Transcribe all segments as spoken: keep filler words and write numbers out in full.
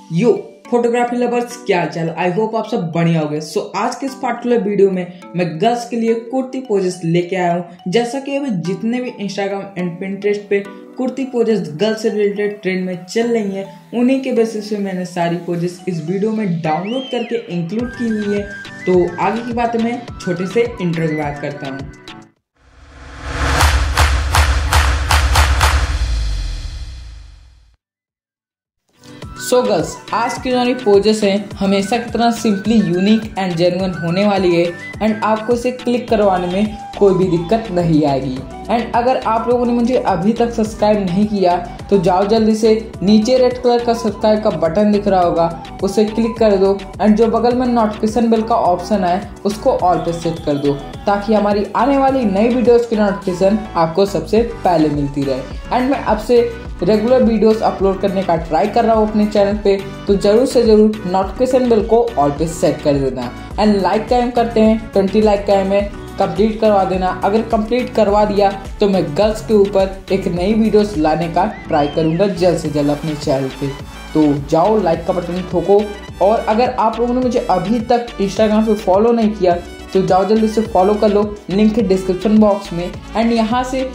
यो photography lovers, क्या चाल। I hope आप सब बढ़िया हो गए। सो so, आज के इस पार्टिकुलर वीडियो में मैं गर्ल्स के लिए कुर्ती पोजेस लेके आया हूँ। जैसा कि अभी जितने भी इंस्टाग्राम एंड पिंटरेस्ट पे कुर्ती पोजेस गर्ल्स से रिलेटेड ट्रेंड में चल रही हैं, उन्हीं के बेसिस पे मैंने सारी पोजेस इस वीडियो में डाउनलोड करके इंक्लूड की हुई है। तो आगे की बातें मैं छोटे से इंट्रो की बात करता हूँ। सो गर्ल्स, आज की जो पोजेस हैं हमेशा की तरह सिंपली यूनिक एंड जेन्युइन होने वाली है एंड आपको इसे क्लिक करवाने में कोई भी दिक्कत नहीं आएगी। एंड अगर आप लोगों ने मुझे अभी तक सब्सक्राइब नहीं किया तो जाओ जल्दी से, नीचे रेड कलर का सब्सक्राइब का बटन दिख रहा होगा, उसे क्लिक कर दो एंड जो बगल में नोटिफिकेशन बेल का ऑप्शन है उसको ऑल पे सेट कर दो, ताकि हमारी आने वाली नई वीडियोस की नोटिफिकेशन आपको सबसे पहले मिलती रहे। एंड मैं आपसे रेगुलर वीडियोस अपलोड करने का ट्राई कर रहा हूँ अपने चैनल पे, तो जरूर से जरूर नोटिफिकेशन बेल को ऑल पे सेट कर देना। एंड लाइक का एम करते हैं, ट्वेंटी लाइक का एम है, कंप्लीट करवा देना। अगर कंप्लीट करवा दिया तो मैं गर्ल्स के ऊपर एक नई वीडियोस लाने का ट्राई करूँगा जल्द से जल्द अपने चैनल पे। तो जाओ लाइक का बटन ठोको। और अगर आप लोगों ने मुझे अभी तक इंस्टाग्राम पे फॉलो नहीं किया तो जाओ जल्दी से फॉलो कर लो, लिंक है डिस्क्रिप्शन बॉक्स में। एंड यहाँ से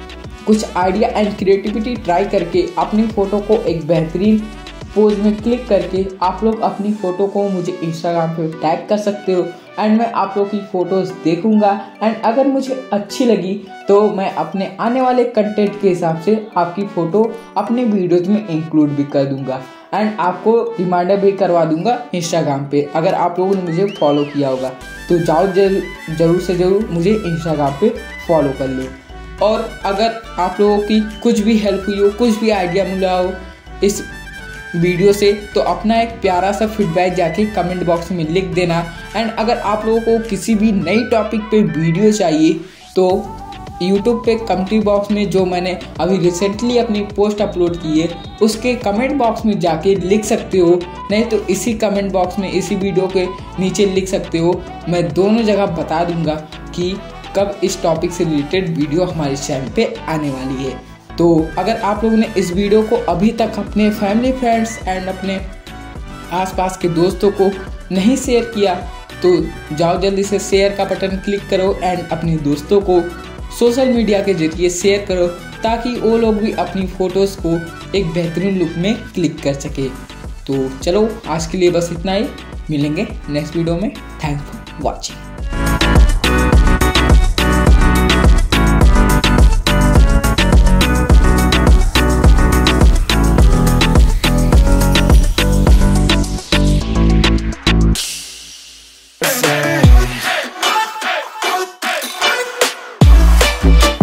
कुछ आइडिया एंड क्रिएटिविटी ट्राई करके अपनी फ़ोटो को एक बेहतरीन पोज में क्लिक करके आप लोग अपनी फ़ोटो को मुझे इंस्टाग्राम पे टैग कर सकते हो। एंड मैं आप लोग की फ़ोटोज़ देखूंगा एंड अगर मुझे अच्छी लगी तो मैं अपने आने वाले कंटेंट के हिसाब से आपकी फ़ोटो अपने वीडियोज़ में इंक्लूड भी कर दूंगा एंड आपको रिमाइंडर भी करवा दूंगा इंस्टाग्राम पे, अगर आप लोगों ने मुझे फॉलो किया होगा। तो जाओ जरूर से ज़रूर मुझे इंस्टाग्राम पे फॉलो कर लो। और अगर आप लोगों की कुछ भी हेल्प हुई हो, कुछ भी आइडिया मिला हो इस वीडियो से, तो अपना एक प्यारा सा फीडबैक जाके कमेंट बॉक्स में लिख देना। एंड अगर आप लोगों को किसी भी नई टॉपिक पे वीडियो चाहिए तो यूट्यूब पे कमेंट बॉक्स में जो मैंने अभी रिसेंटली अपनी पोस्ट अपलोड की है उसके कमेंट बॉक्स में जाके लिख सकते हो, नहीं तो इसी कमेंट बॉक्स में इसी वीडियो के नीचे लिख सकते हो। मैं दोनों जगह बता दूंगा कि कब इस टॉपिक से रिलेटेड वीडियो हमारे चैनल पे आने वाली है। तो अगर आप लोगों ने इस वीडियो को अभी तक अपने फैमिली फ्रेंड्स एंड अपने आसपास के दोस्तों को नहीं शेयर किया तो जाओ जल्दी से शेयर का बटन क्लिक करो एंड अपने दोस्तों को सोशल मीडिया के जरिए शेयर करो, ताकि वो लोग भी अपनी फ़ोटोज़ को एक बेहतरीन लुक में क्लिक कर सके। तो चलो आज के लिए बस इतना ही, मिलेंगे नेक्स्ट वीडियो में। Thanks for watching. Say